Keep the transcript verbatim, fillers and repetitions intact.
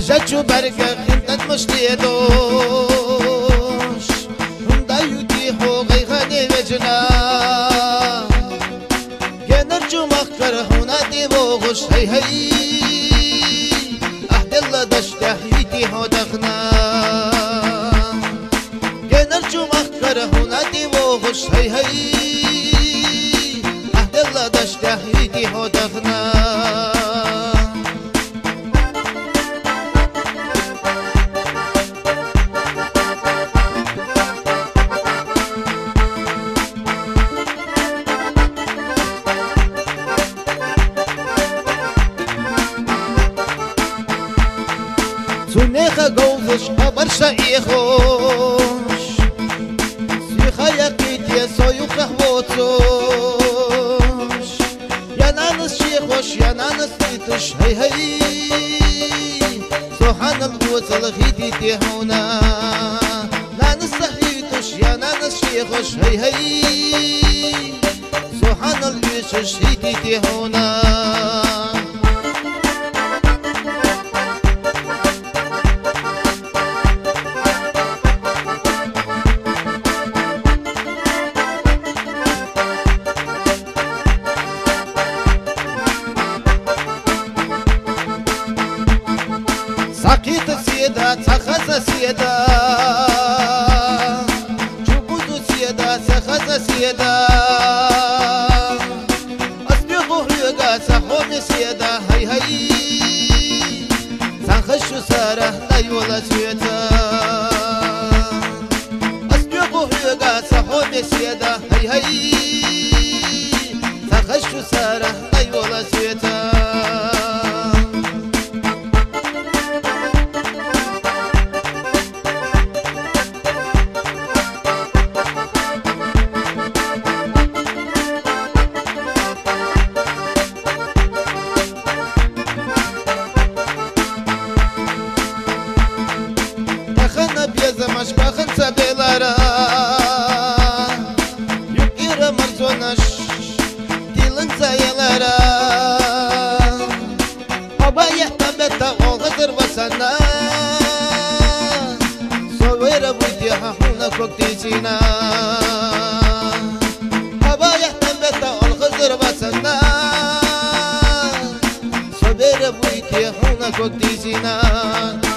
جاتشو بركة خنتت مشتيدوش هندا يتيحو غيخاني وجنا كنرجو مخكر هنا ديبوغش هي هي أهد الله دشتح يتيحو تخنا كنرجو مخكر هنا ديبوغش هي هي أهد الله دشتح يتيحو تخنا ت1ехь قوفش أبرشا إيخوش سيخا يقيتي سويو خخوتوش يا نانس شيخوش يا نانس تيتش هي هي سبحان القوة الغيتي تيهونا نانس صحيتش يا نانس شيخوش هي هي سبحان القوة هيتي تيهونا ساقيت السيدة سخز السيدة جبوت السيدة سخز السيدة أسبيغ هريقا سحوم السيدة هي هي سنخش سارة نيولا سيدة أسبيغ هريقا سحوم السيدة هي هي سنخش سارة نيولا سيدة Zamaş bakın tabelara Yok ira marzonaş Dilin zayalara Baba yahta betta oğadır basana Sovera buydi hahuna koktizina Baba yahta betta oğadır basana Sovera buydi hahuna koktizina